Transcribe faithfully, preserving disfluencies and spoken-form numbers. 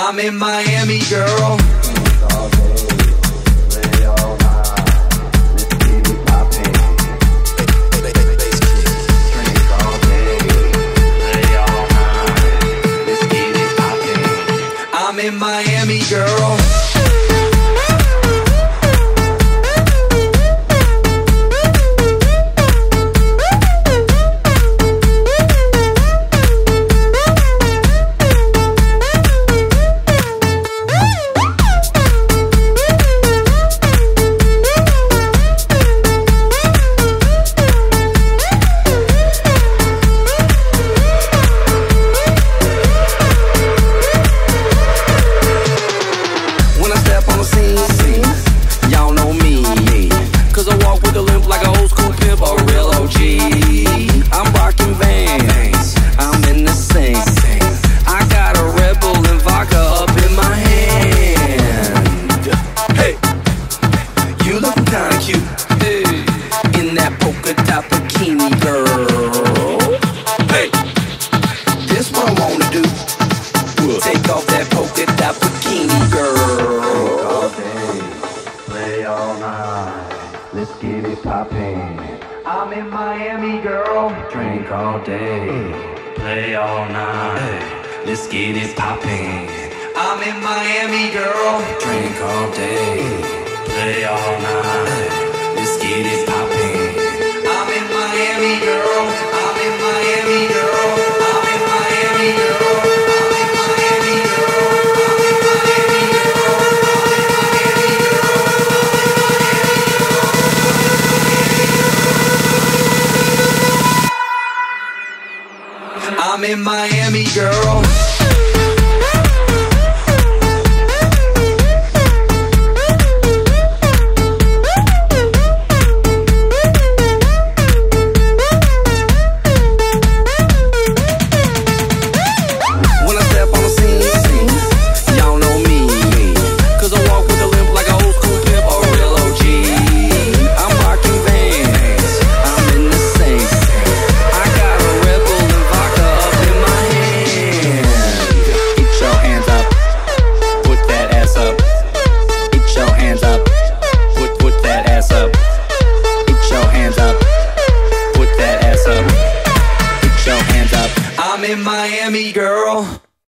I'm in Miami, girl. I'm in Miami, girl. Let's get it poppin'. I'm in Miami, girl. Drink all day, play all night. Let's get it poppin'. I'm in Miami, girl. Drink all day, play all night.